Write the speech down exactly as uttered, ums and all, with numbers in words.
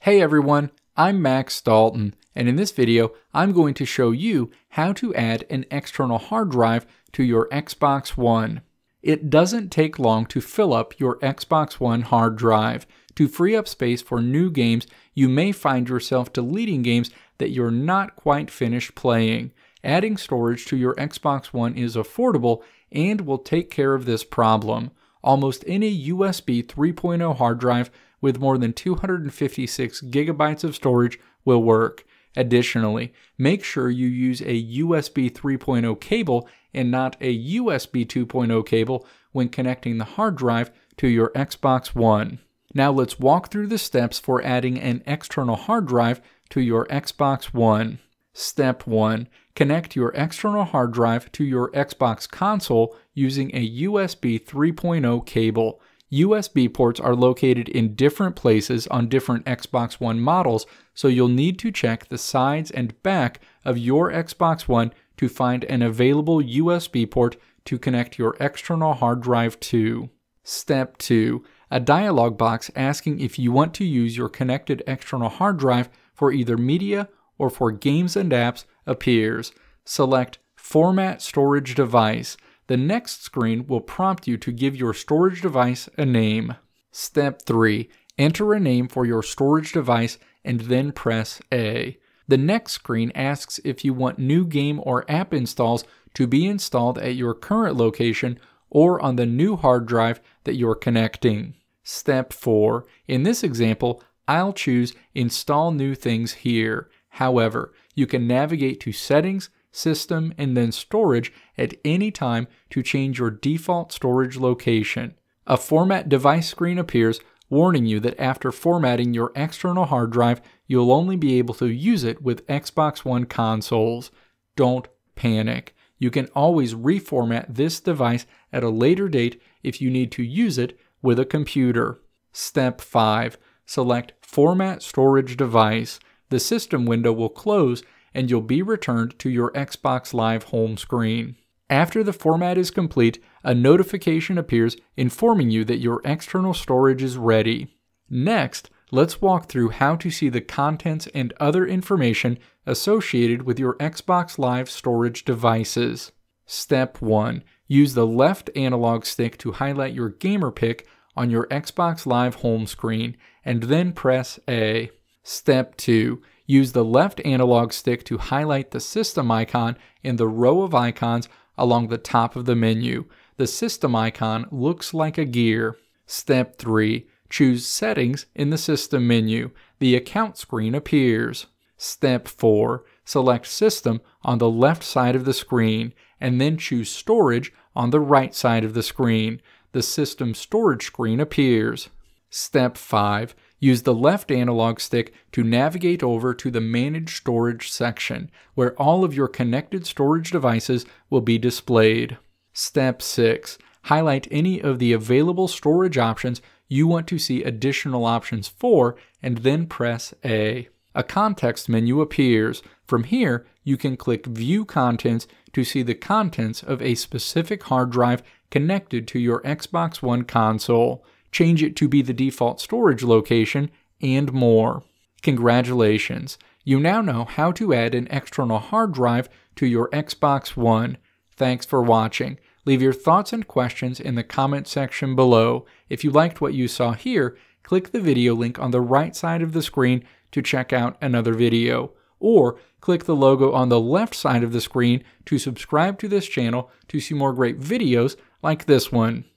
Hey everyone, I'm Max Dalton, and in this video, I'm going to show you how to add an external hard drive to your Xbox One. It doesn't take long to fill up your Xbox One hard drive. To free up space for new games, you may find yourself deleting games that you're not quite finished playing. Adding storage to your Xbox One is affordable and will take care of this problem. Almost any U S B three point oh hard drive with more than two hundred fifty-six gigabytes of storage will work. Additionally, make sure you use a U S B three point oh cable and not a U S B two point oh cable when connecting the hard drive to your Xbox One. Now let's walk through the steps for adding an external hard drive to your Xbox One. Step one. Connect your external hard drive to your Xbox console using a U S B three point oh cable. U S B ports are located in different places on different Xbox One models, so you'll need to check the sides and back of your Xbox One to find an available U S B port to connect your external hard drive to. Step two. A dialog box asking if you want to use your connected external hard drive for either media or for games and apps appears. Select Format Storage Device. The next screen will prompt you to give your storage device a name. Step three. Enter a name for your storage device and then press A. The next screen asks if you want new game or app installs to be installed at your current location or on the new hard drive that you're connecting. Step four. In this example, I'll choose Install New Things here. However, you can navigate to Settings, System, and then Storage at any time to change your default storage location. A Format Device screen appears, warning you that after formatting your external hard drive, you'll only be able to use it with Xbox One consoles. Don't panic. You can always reformat this device at a later date if you need to use it with a computer. Step five. Select Format Storage Device. The system window will close and you'll be returned to your Xbox Live home screen. After the format is complete, a notification appears informing you that your external storage is ready. Next, let's walk through how to see the contents and other information associated with your Xbox Live storage devices. Step one. Use the left analog stick to highlight your gamer pick on your Xbox Live home screen, and then press A. Step two. Use the left analog stick to highlight the system icon in the row of icons along the top of the menu. The system icon looks like a gear. Step three. Choose Settings in the system menu. The account screen appears. Step four. Select System on the left side of the screen, and then choose Storage on the right side of the screen. The system storage screen appears. Step five. Use the left analog stick to navigate over to the Manage Storage section, where all of your connected storage devices will be displayed. Step six. Highlight any of the available storage options you want to see additional options for, and then press A. A context menu appears. From here, you can click View Contents to see the contents of a specific hard drive connected to your Xbox One console. Change it to be the default storage location, and more. Congratulations! You now know how to add an external hard drive to your Xbox One. Thanks for watching. Leave your thoughts and questions in the comment section below. If you liked what you saw here, click the video link on the right side of the screen to check out another video. Or click the logo on the left side of the screen to subscribe to this channel to see more great videos like this one.